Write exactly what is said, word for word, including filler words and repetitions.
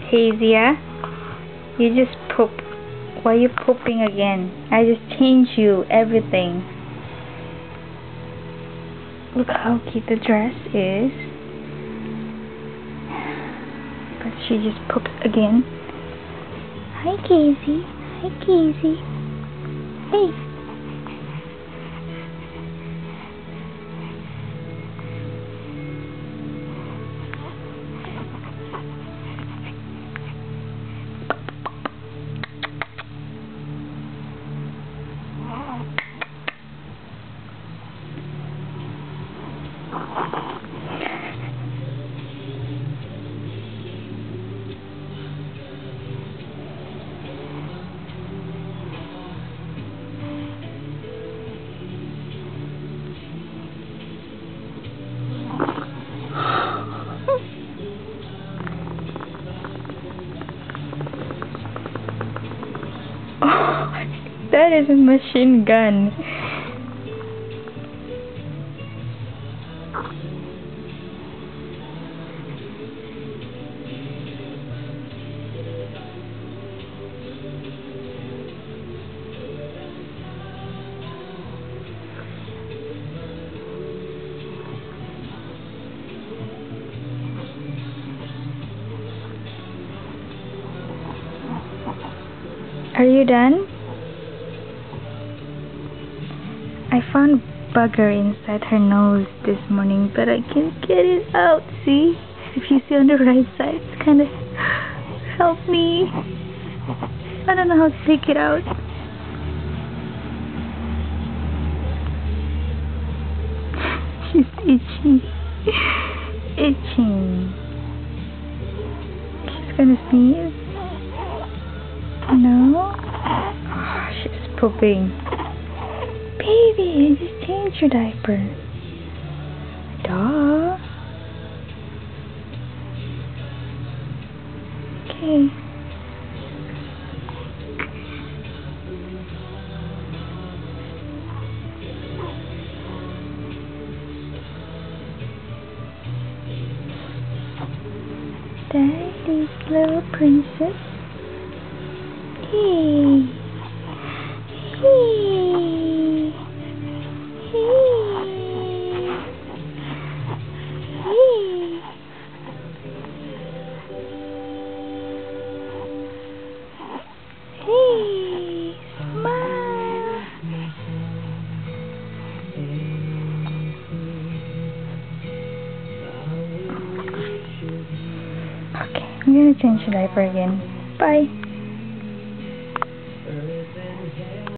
Kezia, you just poop. Why are you pooping again? I just changed you everything. Look how cute the dress is. But she just poops again. Hi, Kezia. Hi, Kezia. Hey. Oh, that is a machine gun. Are you done? I found bugger inside her nose this morning, but I can't get it out. See? If you see on the right side, it's kind of... Help me. I don't know how to take it out. She's itchy. Itching. She's gonna sneeze. No? Oh, she's pooping. Baby, I just changed your diaper. Duh. Okay. Daddy's little princess. Hey. Hey. Hey. Hey. Hey. Smile. Okay, I'm gonna change the diaper again. Bye.